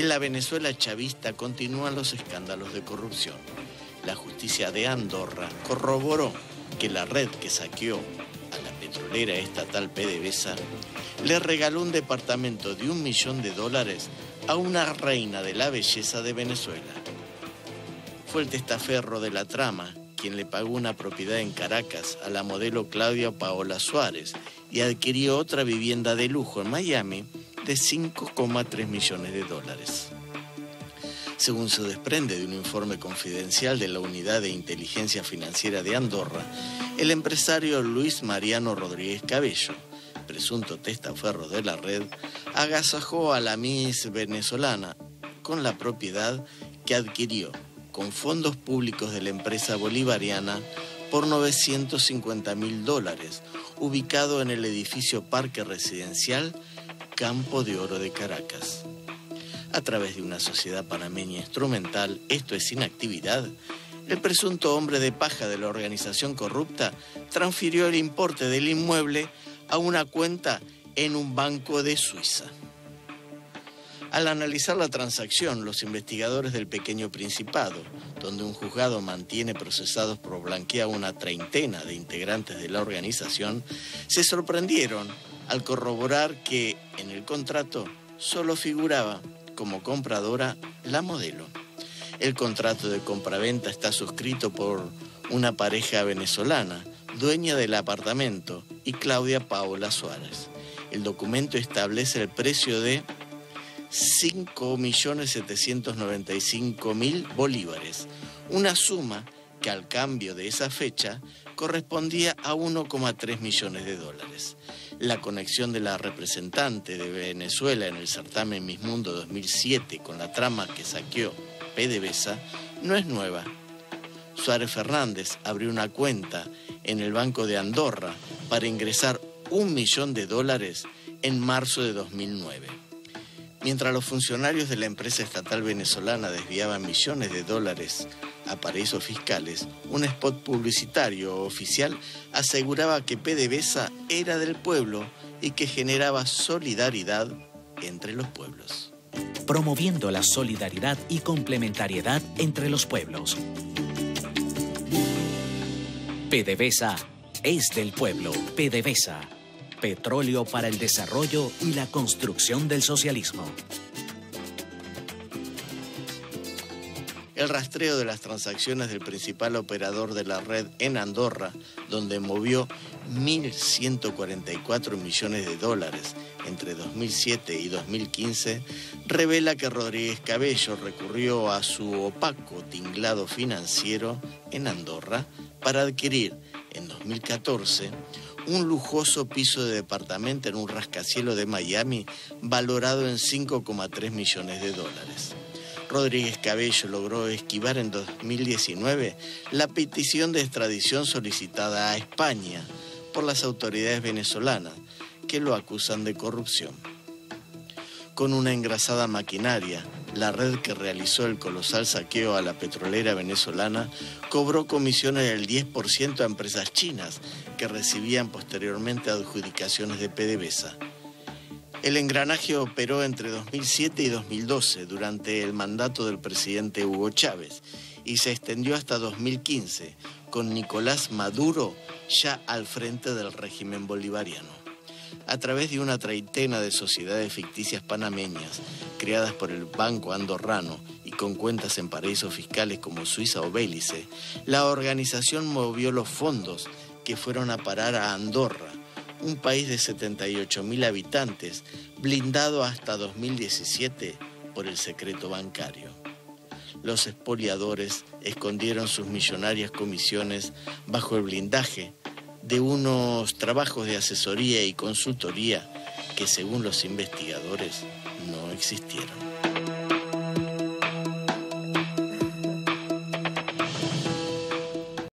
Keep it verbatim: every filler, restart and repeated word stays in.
En la Venezuela chavista continúan los escándalos de corrupción. La justicia de Andorra corroboró que la red que saqueó a la petrolera estatal PDVSA le regaló un departamento de un millón de dólares a una reina de la belleza de Venezuela. Fue el testaferro de la trama quien le pagó una propiedad en Caracas a la modelo Claudia Paola Suárez y adquirió otra vivienda de lujo en Miami de cinco coma tres millones de dólares. Según se desprende de un informe confidencial de la Unidad de Inteligencia Financiera de Andorra, el empresario Luis Mariano Rodríguez Cabello, presunto testaferro de la red, agasajó a la Miss venezolana con la propiedad que adquirió con fondos públicos de la empresa bolivariana por novecientos cincuenta mil dólares, ubicado en el edificio Parque Residencial Campo de Oro de Caracas. A través de una sociedad panameña instrumental, esto es inactividad, el presunto hombre de paja de la organización corrupta transfirió el importe del inmueble a una cuenta en un banco de Suiza. Al analizar la transacción, los investigadores del Pequeño Principado, donde un juzgado mantiene procesados por blanquear una treintena de integrantes de la organización, se sorprendieron al corroborar que en el contrato solo figuraba como compradora la modelo. El contrato de compraventa está suscrito por una pareja venezolana, dueña del apartamento, y Claudia Paola Suárez. El documento establece el precio de cinco millones setecientos noventa y cinco mil bolívares, una suma que al cambio de esa fecha correspondía a uno coma tres millones de dólares. La conexión de la representante de Venezuela en el certamen Miss Mundo dos mil siete con la trama que saqueó PDVSA no es nueva. Suárez Fernández abrió una cuenta en el Banco de Andorra para ingresar un millón de dólares en marzo de dos mil nueve. Mientras los funcionarios de la empresa estatal venezolana desviaban millones de dólares a paraísos fiscales, un spot publicitario oficial aseguraba que PDVSA era del pueblo y que generaba solidaridad entre los pueblos. Promoviendo la solidaridad y complementariedad entre los pueblos. PDVSA es del pueblo. PDVSA. Petróleo para el desarrollo y la construcción del socialismo. El rastreo de las transacciones del principal operador de la red en Andorra, donde movió mil ciento cuarenta y cuatro millones de dólares entre dos mil siete y dos mil quince, revela que Rodríguez Cabello recurrió a su opaco tinglado financiero en Andorra para adquirir en dos mil catorce un lujoso piso de departamento en un rascacielos de Miami valorado en cinco coma tres millones de dólares. Rodríguez Cabello logró esquivar en dos mil diecinueve la petición de extradición solicitada a España por las autoridades venezolanas, que lo acusan de corrupción. Con una engrasada maquinaria, la red que realizó el colosal saqueo a la petrolera venezolana cobró comisiones del diez por ciento a empresas chinas que recibían posteriormente adjudicaciones de PDVSA. El engranaje operó entre dos mil siete y dos mil doce durante el mandato del presidente Hugo Chávez y se extendió hasta dos mil quince con Nicolás Maduro ya al frente del régimen bolivariano. A través de una treintena de sociedades ficticias panameñas creadas por el Banco Andorrano y con cuentas en paraísos fiscales como Suiza o Belice, la organización movió los fondos que fueron a parar a Andorra, un país de setenta y ocho mil habitantes, blindado hasta dos mil diecisiete por el secreto bancario. Los expoliadores escondieron sus millonarias comisiones bajo el blindaje de unos trabajos de asesoría y consultoría que, según los investigadores, no existieron.